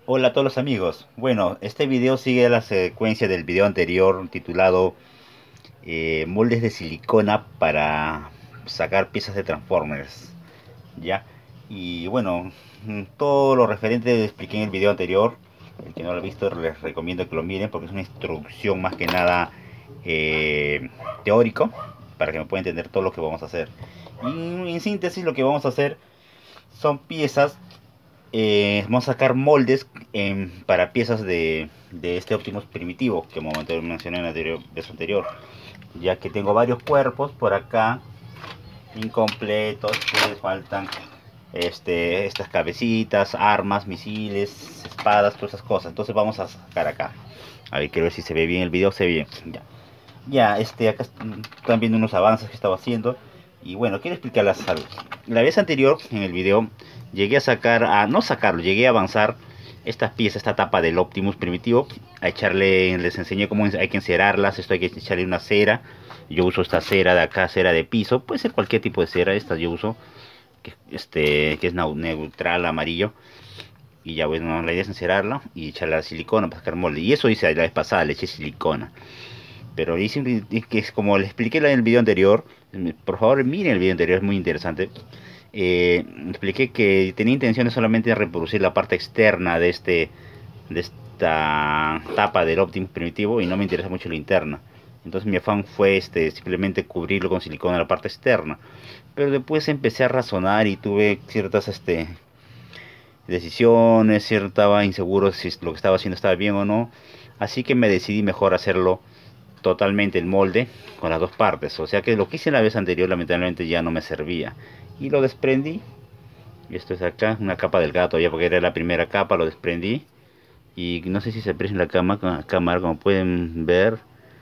Hola a todos los amigos. Bueno, este video sigue la secuencia del video anterior titulado moldes de silicona para sacar piezas de Transformers. ¿Ya? Y bueno, todo lo referente expliqué en el video anterior. El que no lo ha visto les recomiendo que lo miren porque es una instrucción más que nada teórico para que me puedan entender todo lo que vamos a hacer. Y en síntesis lo que vamos a hacer son piezas, vamos a sacar moldes para piezas de este Optimus primitivo que como mencioné en la vez anterior, ya que tengo varios cuerpos por acá incompletos que les faltan estas cabecitas, armas, misiles, espadas, todas esas cosas. Entonces vamos a sacar acá. A ver, quiero ver si se ve bien el video. Se ve bien. Ya, acá están viendo unos avances que estaba haciendo. Y bueno, quiero explicarlas algo. La vez anterior, en el video, llegué a sacar, no sacarlo, llegué a avanzar estas piezas, esta tapa del Optimus primitivo. A echarle, les enseñé cómo hay que encerarlas. Esto hay que echarle una cera. Yo uso esta cera de acá, cera de piso. Puede ser cualquier tipo de cera. Esta yo uso, que es neutral, amarillo. Y ya bueno, la idea es encerarla y echarle la silicona para sacar molde. Y eso hice la vez pasada, le eché silicona. Pero hice que es como les expliqué en el video anterior. Por favor miren el video anterior, es muy interesante. Expliqué que tenía intenciones solamente de reproducir la parte externa de esta tapa del Optimus primitivo y no me interesa mucho la interna. Entonces mi afán fue simplemente cubrirlo con silicona en la parte externa. Pero después empecé a razonar y tuve ciertas decisiones, estaba inseguro si lo que estaba haciendo estaba bien o no. Así que me decidí mejor hacerlo totalmente el molde con las dos partes. O sea que lo que hice la vez anterior lamentablemente ya no me servía. Y lo desprendí. Y esto es acá, una capa delgada todavía porque era la primera capa, lo desprendí. Y no sé si se aprecia en la cámara, como pueden ver.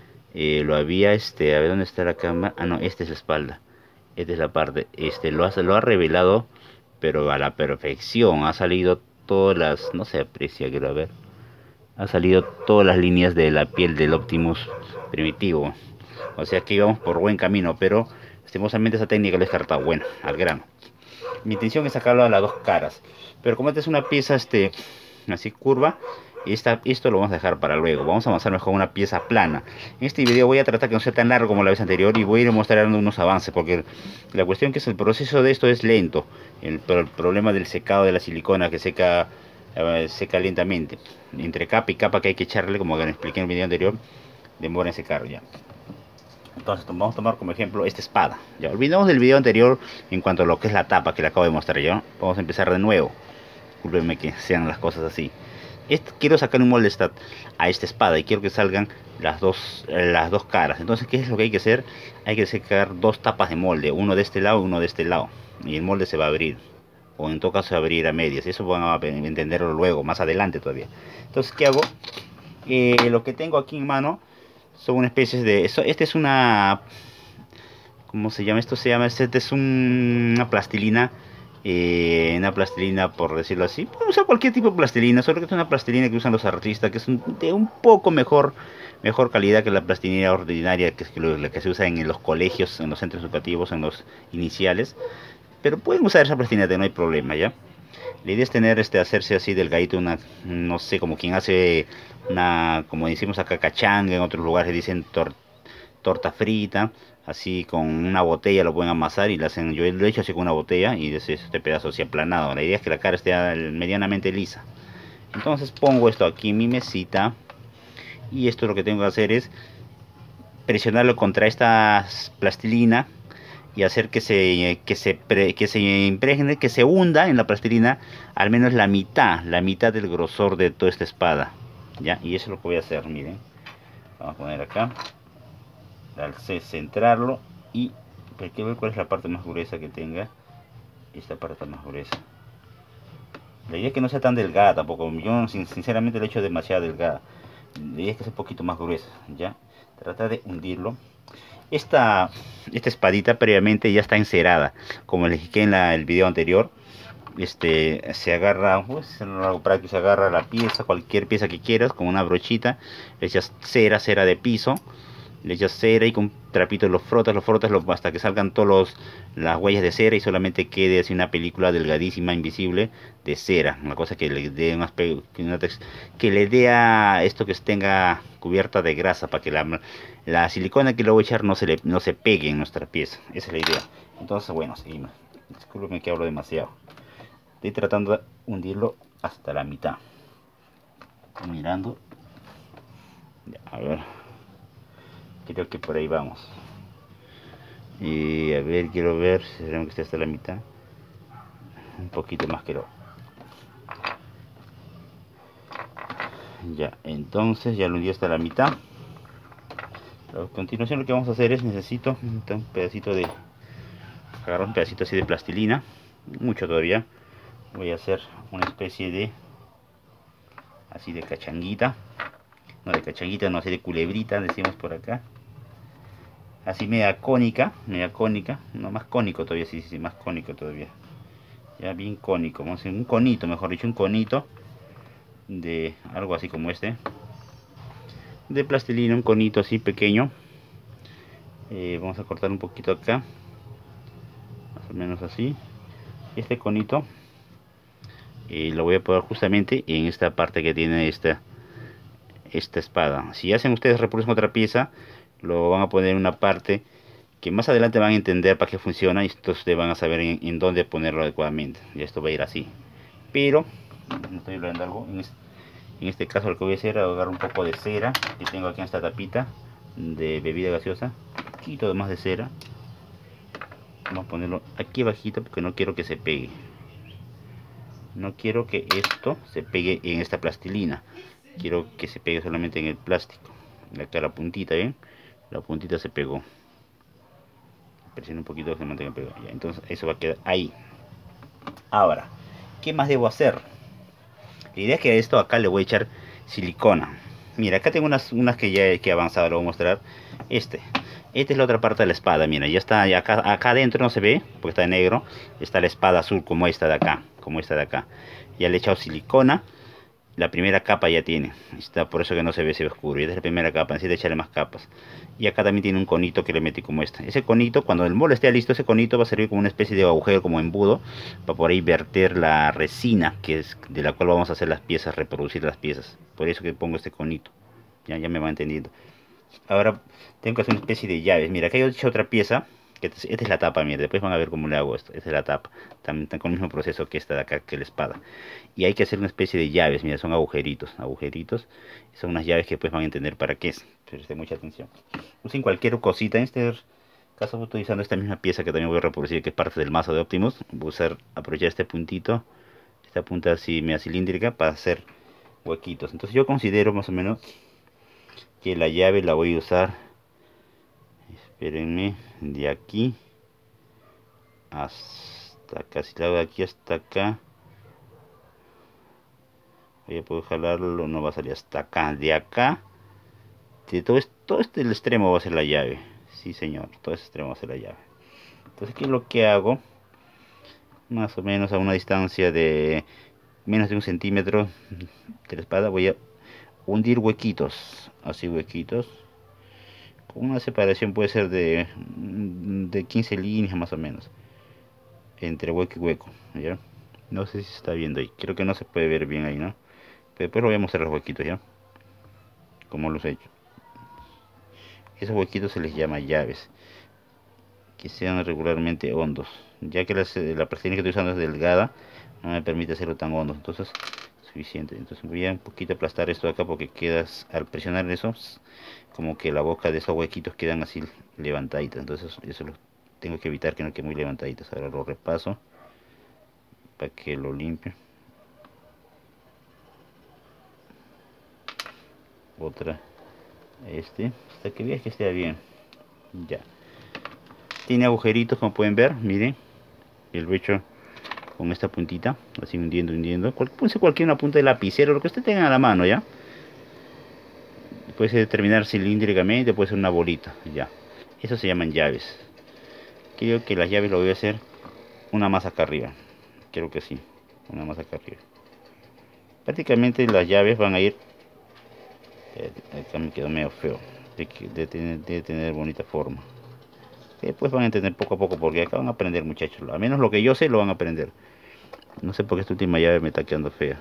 Lo había, a ver dónde está la cámara. Ah, no, esta es la espalda. Esta es la parte. Lo ha revelado, pero a la perfección. Ha salido todas las, no se aprecia, quiero ver. Ha salido todas las líneas de la piel del Optimus primitivo. O sea que íbamos por buen camino, pero lastimosamente esa técnica lo he descartado. Bueno, al grano. Mi intención es sacarlo a las dos caras. Pero como esta es una pieza así curva, esto lo vamos a dejar para luego. Vamos a avanzar mejor una pieza plana. En este video voy a tratar que no sea tan largo como la vez anterior y voy a ir mostrando unos avances porque la cuestión que es el proceso de esto es lento. Pero el problema del secado de la silicona que seca lentamente. Entre capa y capa que hay que echarle, como que expliqué en el video anterior, demora en secar ya. Entonces vamos a tomar como ejemplo esta espada. Ya olvidemos del video anterior en cuanto a lo que es la tapa que le acabo de mostrar ya. Vamos a empezar de nuevo. Discúlpenme que sean las cosas así. Quiero sacar un molde a esta espada y quiero que salgan las dos caras. Entonces, ¿qué es lo que hay que hacer? Hay que sacar dos tapas de molde, uno de este lado y uno de este lado. Y el molde se va a abrir. O en todo caso se va a abrir a medias. Eso van a entenderlo luego, más adelante todavía. Entonces, ¿qué hago? Lo que tengo aquí en mano son una especie de... Este es una... ¿Cómo se llama? Esto se llama... Este es una plastilina. Una plastilina, por decirlo así. Puedo usar cualquier tipo de plastilina. Solo que es una plastilina que usan los artistas. Que es de un poco mejor calidad que la plastilina ordinaria. Que es la que se usa en los colegios, en los centros educativos, en los iniciales. Pero pueden usar esa plastilina, no hay problema, ¿ya? La idea es hacerse así delgadito, no sé, como quien hace como decimos acá, cachanga, en otros lugares dicen torta frita, así con una botella lo pueden amasar y yo lo he hecho así con una botella y es este pedazo así aplanado. La idea es que la cara esté medianamente lisa. Entonces pongo esto aquí en mi mesita y esto lo que tengo que hacer es presionarlo contra esta plastilina y hacer que se impregne, que se hunda en la plastilina al menos la mitad del grosor de toda esta espada. ¿Ya? Y eso es lo que voy a hacer, miren. Vamos a poner acá, centrarlo y hay que ver cuál es la parte más gruesa que tenga. Esta parte está más gruesa. La idea es que no sea tan delgada tampoco. Yo sinceramente la he hecho demasiado delgada. La idea es que sea un poquito más gruesa. ¿Ya? Trata de hundirlo. Esta espadita previamente ya está encerada, como les dije en el video anterior. Se agarra, pues algo práctico, se agarra la pieza, cualquier pieza que quieras, con una brochita, le echas cera de piso le echas cera y con trapito lo frotas, hasta que salgan todos las huellas de cera y solamente quede así una película delgadísima, invisible, de cera. Una cosa que le dé que le dé a esto que tenga cubierta de grasa para que la silicona que le voy a echar no se pegue en nuestra pieza. Esa es la idea. Entonces, bueno, seguimos. Disculpen que hablo demasiado. Estoy tratando de hundirlo hasta la mitad. Estoy mirando. Ya, a ver. Creo que por ahí vamos. Y a ver, quiero ver si tenemos que esté hasta la mitad. Un poquito más quiero. Ya, entonces ya lo hundí hasta la mitad. A continuación lo que vamos a hacer es necesito un pedacito de... agarrar un pedacito así de plastilina. Mucho todavía. Voy a hacer una especie de... así de cachanguita. No de cachanguita, no, así de culebrita, decimos por acá. Así media cónica, no, más cónico todavía, sí, más cónico todavía. Ya bien cónico, vamos a hacer un conito, mejor dicho, un conito de algo así como este. De plastilina, un conito así pequeño. Vamos a cortar un poquito acá, más o menos así. Y este conito lo voy a poner justamente en esta parte que tiene esta espada. Si hacen ustedes reproducen otra pieza, lo van a poner en una parte que más adelante van a entender para qué funciona y entonces ustedes van a saber en dónde ponerlo adecuadamente. Y esto va a ir así. Pero, no estoy hablando de algo, en este caso lo que voy a hacer es agarrar un poco de cera que tengo aquí en esta tapita de bebida gaseosa. Un poquito más de cera. Vamos a ponerlo aquí abajito porque no quiero que se pegue. No quiero que esto se pegue en esta plastilina. Quiero que se pegue solamente en el plástico. Acá la puntita, ¿ven? La puntita se pegó. Presiona un poquito que se mantenga pegado. Ya, entonces eso va a quedar ahí. Ahora, ¿qué más debo hacer? La idea es que a esto acá le voy a echar silicona. Mira, acá tengo unas que ya he avanzado, lo voy a mostrar. Esta es la otra parte de la espada. Mira, ya está, ya acá adentro no se ve, porque está de negro. Está la espada azul como esta de acá, Ya le he echado silicona. La primera capa ya tiene, está por eso que no se ve, se ve oscuro. Y esta es la primera capa, necesito echarle más capas. Y acá también tiene un conito que le metí como este. Ese conito, cuando el molde esté listo, ese conito va a servir como una especie de agujero, como embudo, para por ahí verter la resina, que es de la cual vamos a hacer las piezas, reproducir las piezas. Por eso que pongo este conito. Ya me va entendiendo. Ahora tengo que hacer una especie de llaves. Mira, acá yo he hecho otra pieza. Esta es la tapa, mira, después van a ver cómo le hago esto. Esta es la tapa, también con el mismo proceso que esta de acá, que la espada. Y hay que hacer una especie de llaves, mira, son agujeritos. Son unas llaves que después van a entender para qué es. Presten mucha atención. Usen cualquier cosita, en este caso estoy usando esta misma pieza que también voy a reproducir, que es parte del mazo de Optimus. Voy a aprovechar este puntito, esta punta así media cilíndrica para hacer huequitos. Entonces yo considero más o menos que la llave la voy a usar, espérenme, de aquí hasta casi la de aquí hasta acá. Voy a poder jalarlo, no va a salir hasta acá. De acá, de todo este el extremo va a ser la llave. Sí, señor, todo este extremo va a ser la llave. Entonces, ¿qué es lo que hago? Más o menos a una distancia de menos de 1 centímetro de la espada voy a hundir huequitos, así huequitos. Con una separación puede ser de 15 líneas más o menos entre hueco y hueco, ¿ya? No sé si se está viendo ahí, creo que no se puede ver bien ahí, ¿no? Pero después lo voy a mostrar los huequitos, ¿ya? Como los he hecho. Esos huequitos se les llama llaves, que sean regularmente hondos, ya que la plastilina que estoy usando es delgada, no me permite hacerlo tan hondo, entonces suficiente. Entonces voy a un poquito aplastar esto de acá porque quedas, al presionar eso, como que la boca de esos huequitos quedan así levantaditas, entonces eso lo tengo que evitar que no quede muy levantaditas. Ahora lo repaso para que lo limpie. Otra, hasta que veas que esté bien. Ya, tiene agujeritos como pueden ver, miren, y lo he hecho con esta puntita, así hundiendo. Puse cualquier una punta de lapicero, lo que usted tenga a la mano, ya. Puede terminar cilíndricamente, puede ser una bolita, ya. Eso se llaman llaves. Creo que las llaves lo voy a hacer una más acá arriba. Creo que sí, una más acá arriba. Prácticamente las llaves van a ir. Acá me quedó medio feo. de tener bonita forma. Después van a entender poco a poco, porque acá van a aprender, muchachos. Al menos lo que yo sé lo van a aprender. No sé por qué esta última llave me está quedando fea.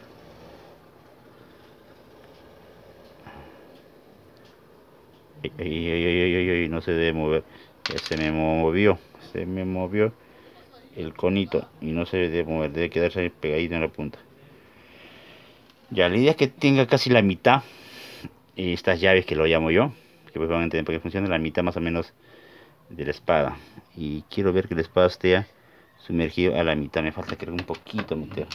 Ay, no se debe mover. Ya se me movió el conito y no se debe mover, debe quedarse ahí pegadito en la punta. Ya, la idea es que tenga casi la mitad estas llaves que lo llamo yo, que pues van a entender porque funciona la mitad más o menos de la espada. Y quiero ver que la espada esté sumergido a la mitad, me falta creo un poquito meter.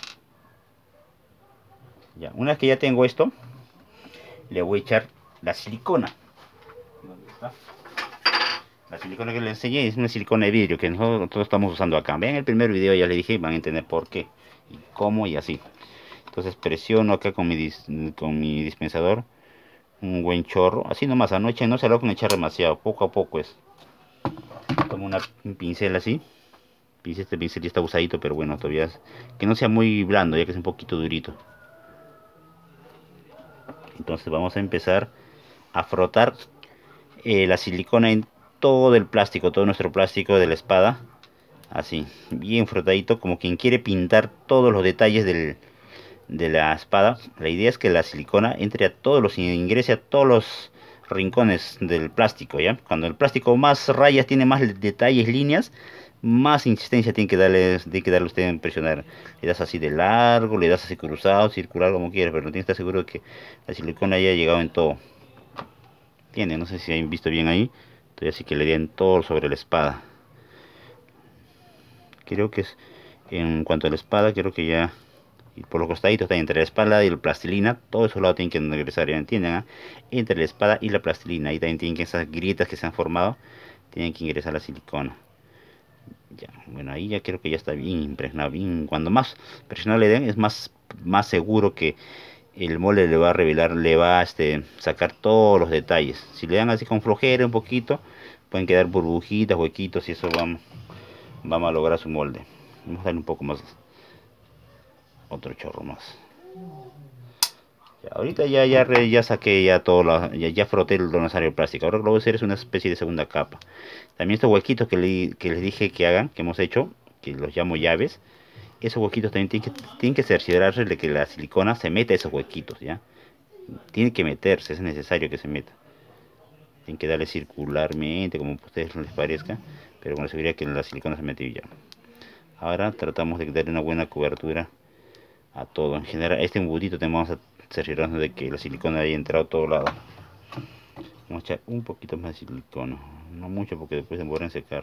Ya, una vez que ya tengo esto, le voy a echar la silicona. ¿Dónde está? La silicona que le enseñé es una silicona de vidrio que nosotros estamos usando acá. Vean el primer video, ya les dije, van a entender por qué y cómo y así. Entonces presiono acá con mi dispensador un buen chorro, así nomás, anoche no se lo con echar demasiado, poco a poco es. Tomo un pincel así, este pincel ya está usadito, pero bueno, todavía que no sea muy blando, ya que es un poquito durito. Entonces vamos a empezar a frotar la silicona en todo el plástico, todo nuestro plástico de la espada, así, bien frotadito, como quien quiere pintar todos los detalles de la espada. La idea es que la silicona entre a todos los, ingrese a todos los rincones del plástico, ¿ya? Cuando el plástico más rayas tiene, más detalles, líneas, más insistencia tiene que darle usted en presionar. Le das así de largo, le das así cruzado, circular, como quieras, pero tiene que estar seguro de que la silicona haya llegado en todo. Tiene, no sé si han visto bien ahí, entonces así que le den todo sobre la espada. Creo que es, en cuanto a la espada, creo que ya, y por los costaditos está entre la espada y la plastilina, todo esos lados tienen que ingresar, ya entienden, ¿eh? Entre la espada y la plastilina, ahí también tienen que, esas grietas que se han formado, tienen que ingresar la silicona. Ya, bueno, ahí ya creo que ya está bien impregnado, bien, cuando más presionado le den, es más seguro que el molde le va a revelar, le va a sacar todos los detalles. Si le dan así con flojera un poquito, pueden quedar burbujitas, huequitos, y eso va a lograr su molde. Vamos a darle un poco más, otro chorro más. Ya, ahorita ya saqué ya todo, ya froté el necesario plástico. Ahora lo que voy a hacer es una especie de segunda capa. También estos huequitos que les dije que hagan, que hemos hecho, que los llamo llaves, esos huequitos también tienen que cerciorarse de que la silicona se meta a esos huequitos, ¿ya? Tiene que meterse, es necesario que se meta. Tienen que darle circularmente, como a ustedes les parezca, pero con la seguridad que la silicona se mete ya. Ahora tratamos de darle una buena cobertura a todo. En general, este embutito tenemos a cerciorarnos de que la silicona haya entrado a todo lado. Vamos a echar un poquito más de silicona, no mucho porque después se demora en secar.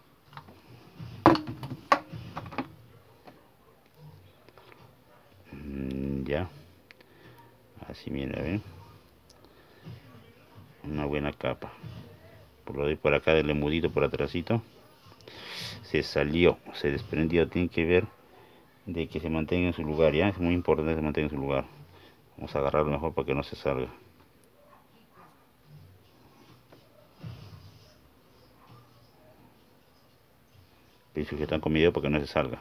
Ya, así mira, ven, una buena capa. Por lo de por acá del embutito por atrásito se salió, se desprendió. Tienen que ver de que se mantenga en su lugar, ya es muy importante que se mantenga en su lugar. Vamos a agarrarlo mejor para que no se salga. Y sujetan con mi dedo para que no se salga.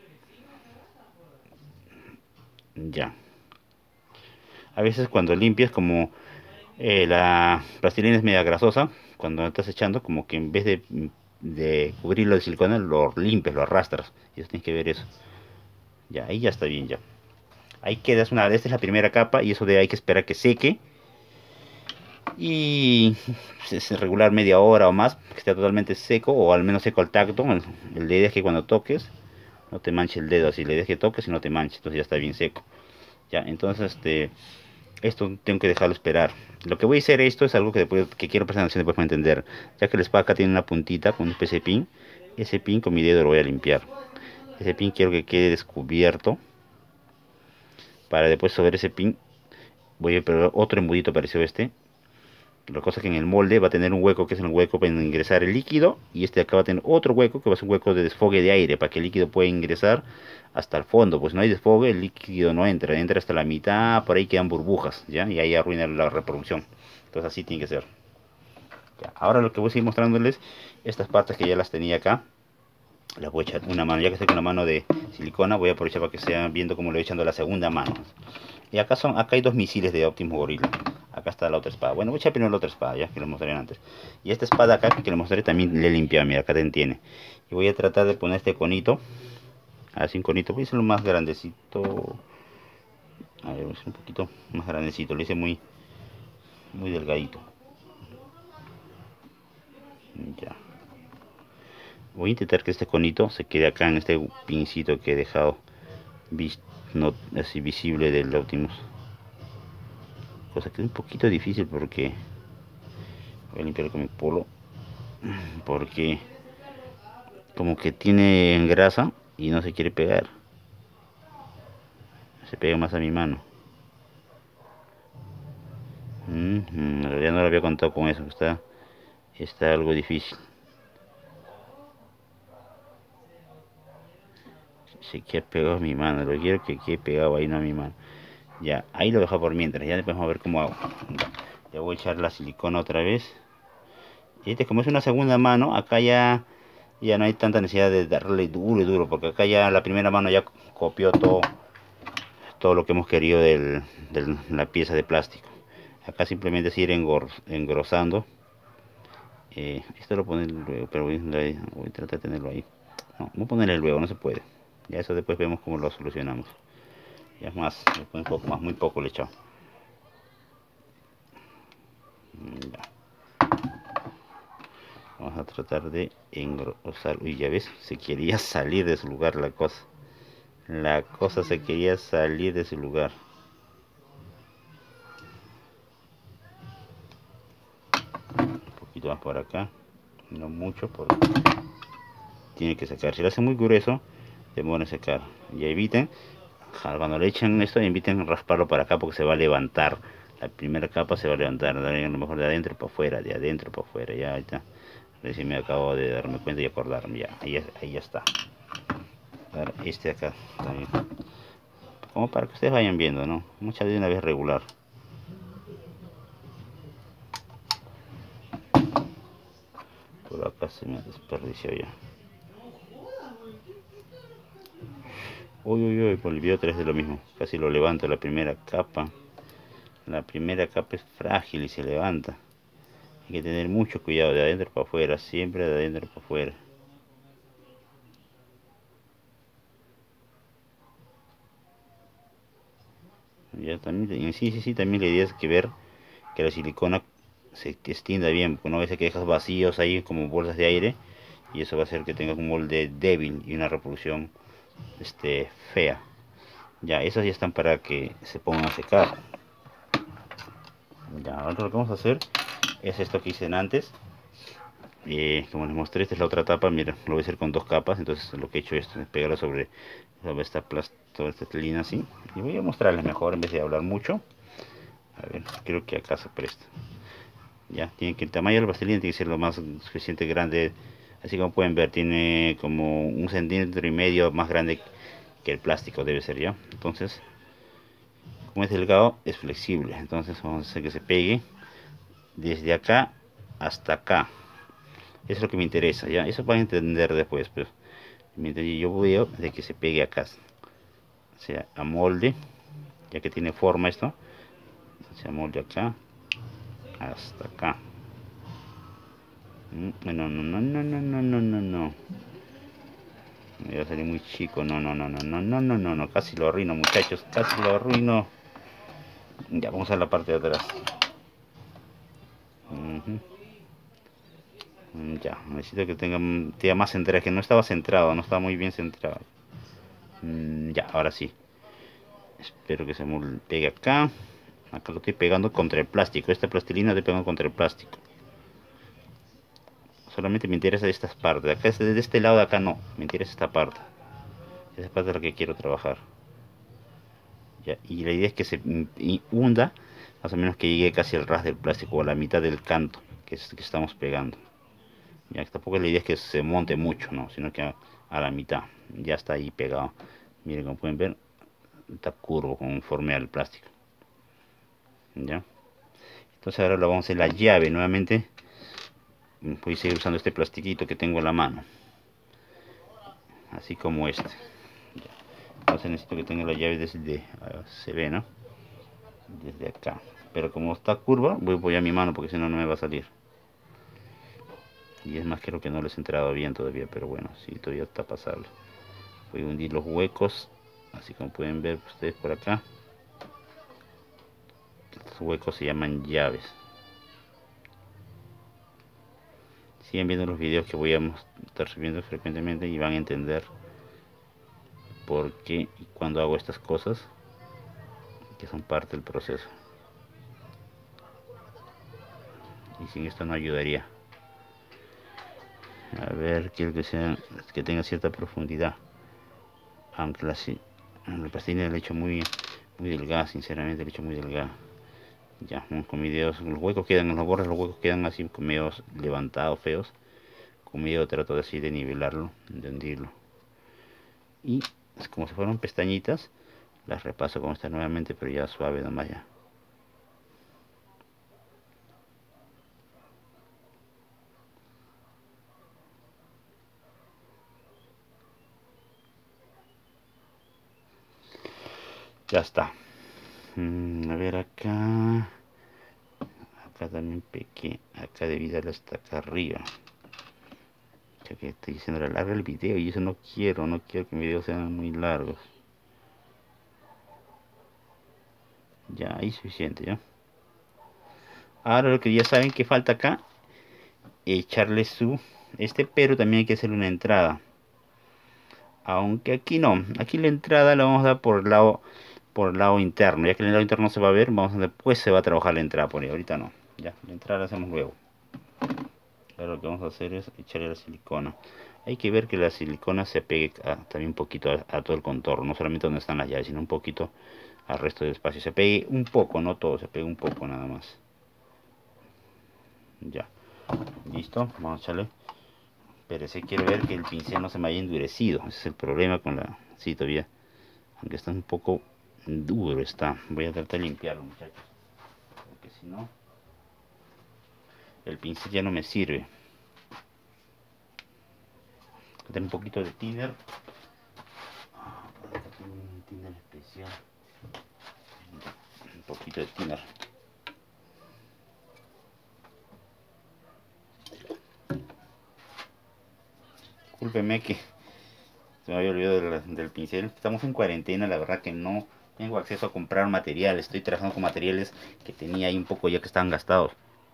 Ya. A veces cuando limpias, como la plastilina es media grasosa, cuando estás echando, como que en vez de cubrirlo de silicona, lo limpias, lo arrastras. Y eso tienes que ver eso. Ya, ahí ya está bien ya. Ahí quedas esta es la primera capa y eso de hay que esperar que seque. Y es regular media hora o más, que esté totalmente seco o al menos seco al tacto. La idea es que cuando toques no te manche el dedo, así la idea es que toques y no te manches, entonces ya está bien seco. Ya, entonces esto tengo que dejarlo esperar. Lo que voy a hacer, esto es algo que quiero prestar atención después para entender. Ya que la espada acá tiene una puntita con una especie de pin, ese pin con mi dedo lo voy a limpiar. Ese pin quiero que quede descubierto, para después sobre ese pin voy a pegar otro embudito parecido a este. La cosa es que en el molde va a tener un hueco que es el hueco para ingresar el líquido, y este acá va a tener otro hueco que va a ser un hueco de desfogue de aire para que el líquido pueda ingresar hasta el fondo. Pues no hay desfogue, el líquido no entra, entra hasta la mitad, por ahí quedan burbujas, ¿ya? Y ahí arruina la reproducción. Entonces así tiene que ser. Ya, ahora lo que voy a seguir mostrándoles, estas partes que ya las tenía acá, las voy a echar una mano, ya que estoy con la mano de silicona, voy a aprovechar para que sean viendo cómo le voy echando la segunda mano. Y acá hay dos misiles de Optimus Gorilla. Acá Acá está la otra espada. Bueno, voy a echar primero la otra espada, ya que lo mostré antes. Y esta espada acá que le mostré también le he limpiado, mira, acá tiene. Y voy a tratar de poner este conito. Así un conito, voy a hacerlo más grandecito. A ver, voy a hacer un poquito más grandecito, lo hice muy delgadito. Ya. Voy a intentar que este conito se quede acá en este pincito que he dejado no así visible del Optimus. Cosa que es un poquito difícil porque voy a limpiar con mi polo, porque como que tiene grasa y no se quiere pegar, se pega más a mi mano. En realidad no lo había contado con eso, está algo difícil. Se queda pegado a mi mano, lo quiero que quede pegado ahí, no a mi mano. Ya, ahí lo dejo por mientras, ya después vamos a ver cómo hago. Ya voy a echar la silicona otra vez. Y este, como es una segunda mano, acá ya no hay tanta necesidad de darle duro y duro, porque acá ya la primera mano ya copió todo lo que hemos querido de la pieza de plástico. Acá simplemente es ir engrosando. Esto lo poner luego, pero voy a tratar de tenerlo ahí. No, voy a ponerle luego, no se puede. Ya eso después vemos cómo lo solucionamos. Ya es más, le pongo un poco más, muy poco le he echado. Ya. Vamos a tratar de engrosar. Uy, ya ves, se quería salir de su lugar la cosa. La cosa se quería salir de su lugar. Un poquito más por acá. No mucho, porque tiene que secar. Si lo hace muy grueso, demora en secar. Y eviten, cuando le echen esto, eviten rasparlo para acá porque se va a levantar. La primera capa se va a levantar. A lo mejor de adentro para afuera, de adentro para afuera. Ya ahí está. Recién me acabo de darme cuenta y acordarme. Ya, ahí ya está. Ahora este acá también. Como para que ustedes vayan viendo, ¿no? Muchas de una vez regular. Por acá se me desperdició ya. Uy, uy, uy, volvió otra vez de lo mismo. Casi lo levanto la primera capa. La primera capa es frágil y se levanta. Hay que tener mucho cuidado de adentro para afuera, siempre de adentro para afuera. Ya también, sí, también la idea es que ver que la silicona se extienda bien, porque no veces que dejas vacíos ahí como bolsas de aire y eso va a hacer que tengas un molde débil y una reproducción fea. Ya, esos ya están para que se pongan a secar. Ya, ahora lo que vamos a hacer es esto que hice antes. Como les mostré, esta es la otra tapa. Mira, lo voy a hacer con dos capas. Entonces lo que he hecho es pegarlo sobre toda esta línea así. Y voy a mostrarles mejor en vez de hablar mucho. A ver, creo que acá se presta. Ya, tiene que el tamaño del plastilina tiene que ser lo más suficiente grande. Así como pueden ver, tiene como 1,5 cm más grande que el plástico debe ser, ya. Entonces, como es delgado, es flexible. Entonces vamos a hacer que se pegue desde acá hasta acá. Eso es lo que me interesa, ya. Eso van a entender después, pero mientras yo veo de que se pegue acá, o sea, a molde, ya que tiene forma esto, se molde acá hasta acá. No, no, no, no, no, no, no, no, no. Me va a salir muy chico. No, no, no, no, no, no, no, no, no. Casi lo arruino, muchachos. Casi lo arruino. Ya, vamos a la parte de atrás. Ya, necesito que tenga más centrado. Que no estaba centrado, no estaba muy bien centrado. Ya, ahora sí. Espero que se me pegue acá. Acá lo estoy pegando contra el plástico. Esta plastilina estoy pegando contra el plástico. Solamente me interesa estas partes. Acá, de este lado de acá no. Me interesa esta parte. Esa parte es la que quiero trabajar. Ya, y la idea es que se hunda, más o menos que llegue casi al ras del plástico o a la mitad del canto que estamos pegando. Ya, tampoco la idea es que se monte mucho, no, sino que a la mitad. Ya está ahí pegado. Miren, como pueden ver, está curvo conforme al plástico. Ya. Entonces ahora lo vamos a hacer la llave nuevamente. Voy a seguir usando este plastiquito que tengo en la mano. Así como este. Ya. Entonces necesito que tenga la llave desde... se ve, ¿no? desde acá. Pero como está curva, voy a apoyar mi mano porque si no, no me va a salir. Y es más, creo que no les he entrado bien todavía, pero bueno, sí, todavía está pasable. Voy a hundir los huecos, así como pueden ver ustedes por acá. Estos huecos se llaman llaves. Siguen viendo los videos que voy a estar subiendo frecuentemente y van a entender por qué y cuando hago estas cosas, que son parte del proceso. Y sin esto no ayudaría. A ver, quiero que tenga cierta profundidad. Aunque la plastilina la he hecho muy delgada, sinceramente la he hecho muy delgada. Ya, con mi dedo, los huecos quedan en los bordes, los huecos quedan así con medio levantados, feos. Con mi dedo trato de así de nivelarlo, de hundirlo. Y como si fueran pestañitas, las repaso con esta nuevamente, pero ya suave nomás ya. Ya está. A ver acá. Acá también pequé. Acá debí darle hasta acá arriba. Ya que estoy diciendo larga el video y eso no quiero. No quiero que mis videos sean muy largos. Ya, ahí suficiente, ¿ya? Ahora lo que ya saben que falta acá, echarle pero también hay que hacerle una entrada. Aunque aquí no, aquí la entrada la vamos a dar por el lado interno, ya que el lado interno se va a ver, después se va a trabajar la entrada por ahí, ahorita no. Ya, la entrada la hacemos luego. Ahora lo que vamos a hacer es echarle la silicona. Hay que ver que la silicona se pegue también un poquito a todo el contorno, no solamente donde están las llaves, sino un poquito al resto del espacio. Se pegue un poco, no todo, se pegue un poco nada más. Ya, listo, vamos a echarle. Pero sí quiero ver que el pincel no se me haya endurecido. Ese es el problema con la... Sí, todavía. Aunque está un poco duro está. Voy a tratar de limpiarlo, muchachos. Porque si no, el pincel ya no me sirve. Voy a tener un poquito de thinner. Un thinner especial. Un poquito de thinner. Discúlpeme que se me había olvidado del pincel. Estamos en cuarentena, la verdad que no tengo acceso a comprar material. Estoy trabajando con materiales que tenía ahí un poco ya que estaban gastados.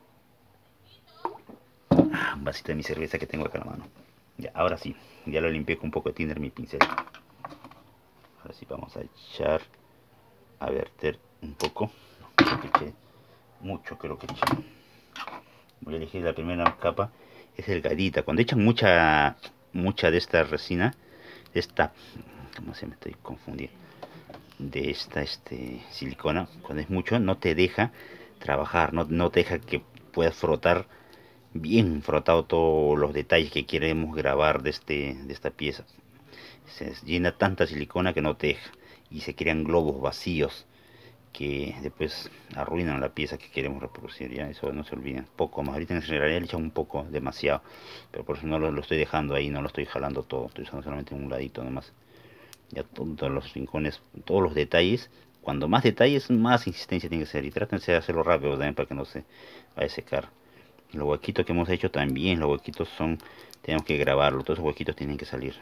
Un vasito de mi cerveza que tengo acá en la mano. Ya, ahora sí, ya lo limpié con un poco de thinner mi pincel. Ahora sí vamos a echar, a verter un poco. Creo que eché mucho, creo que eché. Voy a elegir la primera capa, es delgadita. Cuando echan mucha de esta resina, de esta, ¿cómo se me estoy confundiendo? De esta silicona, cuando es mucho, no te deja trabajar, no te deja que puedas frotar bien frotado todos los detalles que queremos grabar de esta pieza. Se llena tanta silicona que no te deja y se crean globos vacíos que después arruinan la pieza que queremos reproducir. Ya, eso no se olviden. Poco más, ahorita en realidad le echan un poco, demasiado, pero por eso no lo estoy dejando ahí, no lo estoy jalando todo, estoy usando solamente un ladito nomás. Ya todos los rincones, todos los detalles. Cuando más detalles, más insistencia tiene que ser. Y trátense de hacerlo rápido también para que no se vaya a secar. Los huequitos que hemos hecho también, los huequitos tenemos que grabarlo, todos esos huequitos tienen que salir.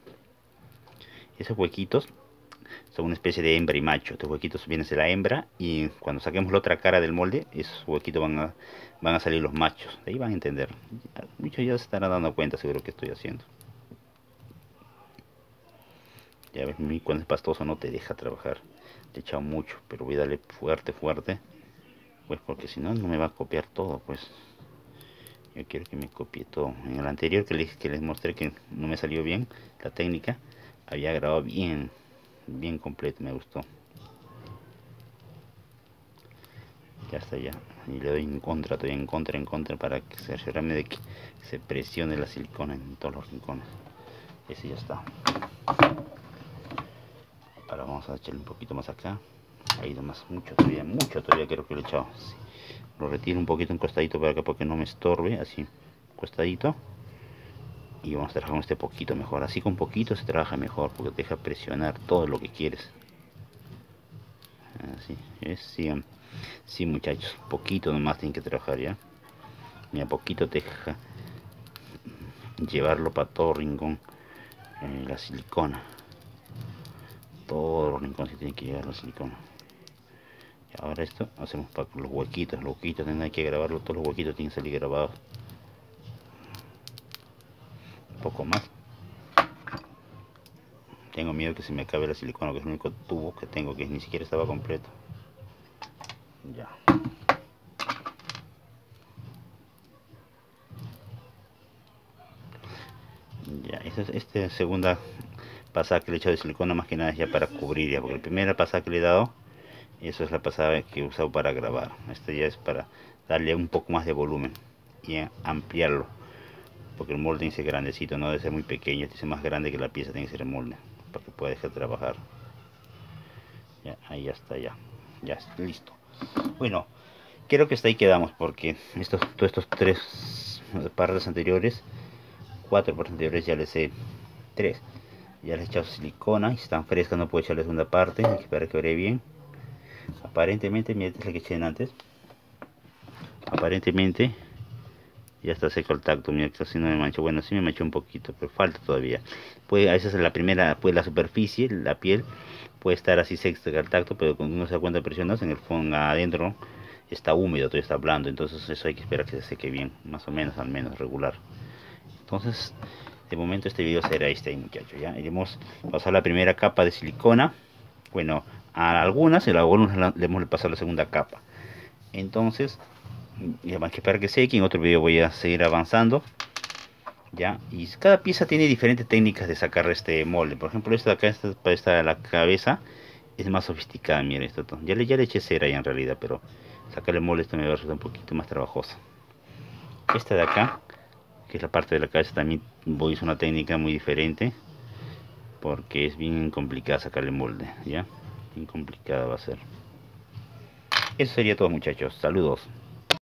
Esos huequitos son una especie de hembra y macho. Estos huequitos vienen de la hembra y cuando saquemos la otra cara del molde, esos huequitos van a salir los machos. De ahí van a entender. Muchos ya se estarán dando cuenta seguro que estoy haciendo. Ya ves, cuando es pastoso no te deja trabajar. Le he echado mucho, pero voy a darle fuerte, fuerte. Pues porque si no, no me va a copiar todo, pues. Yo quiero que me copie todo. En el anterior que les mostré que no me salió bien la técnica, había grabado bien completo, me gustó. Ya está ya. Y le doy en contra, todavía en contra para que se asegurarme de que se presione la silicona en todos los rincones. Ese ya está. Ahora vamos a echarle un poquito más acá. Ahí nomás, mucho todavía creo que le he echado. Sí. Lo retiro un poquito un costadito para acá porque no me estorbe, así, costadito. Y vamos a trabajar con este poquito mejor. Así con poquito se trabaja mejor porque te deja presionar todo lo que quieres. así. Sigan. Sí, muchachos, poquito nomás tienen que trabajar, ya. Mira, poquito te deja llevarlo para todo rincón. La silicona. Todos los rincones tienen que llevar la silicona. Y ahora esto hacemos para los huequitos. Los huequitos hay que grabarlo. Todos los huequitos tienen que salir grabados. Un poco más. Tengo miedo que se me acabe la silicona, que es el único tubo que tengo, que ni siquiera estaba completo. Ya. Ya, esta segunda pasada que le he echado de silicona más que nada es ya para cubrir, ya, porque la primera pasada que le he dado, eso es la pasada que he usado para grabar. Esta ya es para darle un poco más de volumen y ampliarlo, porque el molde tiene que ser grandecito, no debe ser muy pequeño, tiene que ser más grande que la pieza, tiene que ser el molde, para que pueda dejar de trabajar. Ya, ahí ya está, ya está listo. Bueno, creo que hasta ahí quedamos, porque todos estos tres partes anteriores, cuatro partes anteriores ya les he tres. Ya les he echado silicona y están frescas, no puedo echarle segunda parte, hay que esperar que ore bien. Aparentemente, mira, esta es la que eché antes. Aparentemente ya está seco el tacto, mira, casi no me mancho. Bueno, sí me manchó un poquito, pero falta todavía. Puede, a veces en la primera, pues la superficie, la piel, puede estar así seca el tacto, pero cuando uno se da cuenta de presionas, en el fondo adentro está húmedo, todavía está blando, entonces eso hay que esperar que se seque bien, más o menos, al menos regular. Entonces, de momento este video será este ahí, muchachos. Ya iremos a pasar la primera capa de silicona. Bueno, a algunas, le hemos pasado la segunda capa. Entonces, ya hay que esperar que seque. En otro video voy a seguir avanzando. Ya, y cada pieza tiene diferentes técnicas de sacar este molde. Por ejemplo, esta de acá, esta la cabeza, es más sofisticada. Miren esto. Ya le eché cera ya en realidad, pero sacarle molde esto me va a resultar un poquito más trabajoso. Esta de acá, que es la parte de la cabeza, también voy a usar una técnica muy diferente, porque es bien complicada sacarle molde, ya, bien complicada va a ser. Eso sería todo, muchachos, saludos.